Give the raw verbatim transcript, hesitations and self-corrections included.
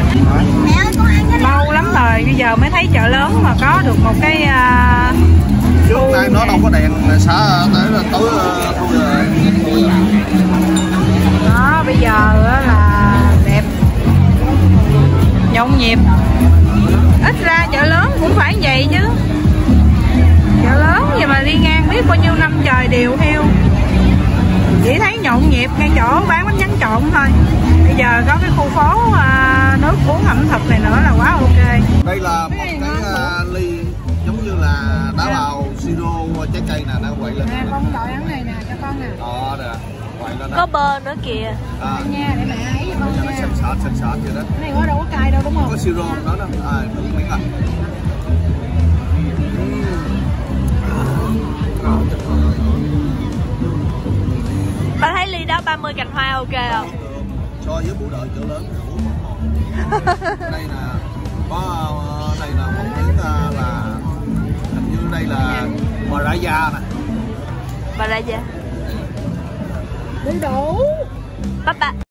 Lâu lắm rồi, bây giờ mới thấy chợ lớn mà có được một cái uh, trước đây nó đâu có đèn là xã tới là tối thôi rồi. Đó, bây giờ là đẹp, nhộn nhịp. Ít ra chợ lớn cũng phải vậy chứ. Chợ lớn vậy mà đi ngang biết bao nhiêu năm trời đều heo. Chỉ thấy nhộn nhịp ngay chỗ bán bánh tráng trộn thôi. Bây giờ có cái khu phố à, nước uống ẩm thực này nữa là quá ok. Đây là một cái uh, ly giống như là đá bào siro trái cây nè, nó quậy lên. Nè, con gọi ăn này nè cho con nè. Đó nè, quậy lên. Có bơ nữa kìa. À. Nha, để mẹ ấy cho con nha. Sạch sạch sạch sạch vậy đó. Cái này có đâu có cay đâu đúng không? Có siro đó đó. À, đúng miếng à. Ba thấy ly đó ba mươi cành hoa ok không? So với bún đậu chợ lớn thì uống ngon. Đây là có đây là một miếng là hình như đây là bò rá da nè. Bà ra chưa? Đủ đủ. Bắp ba.